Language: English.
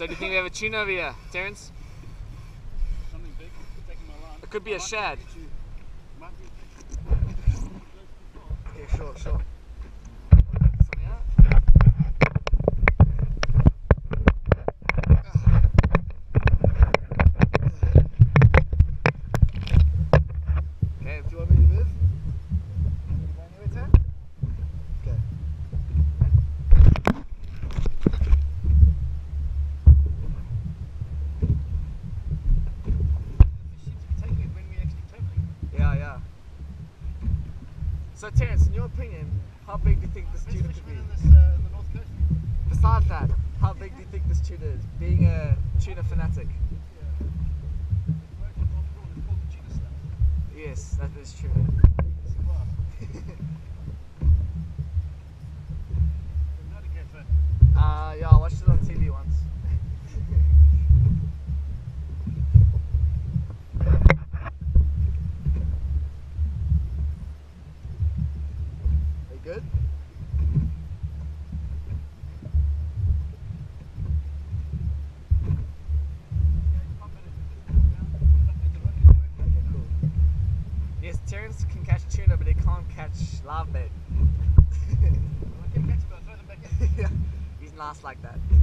So do you think we have a tuna over here, Terence? Something big, taking my line. It could be a shad. Okay, sure. Something out? Okay, do you want me to move? You going anywhere, Tam? Okay. Yeah. So Terence, in your opinion, how big do you think this tuna could be? In the north coast. Besides that, how big do you think this tuna is? Being a tuna fanatic. Yes, that is true. Yeah, I watched it on TV once. Are you good? Okay, cool. Yes, Terence can catch tuna, but he can't catch live bait. Yeah, he's nice like that.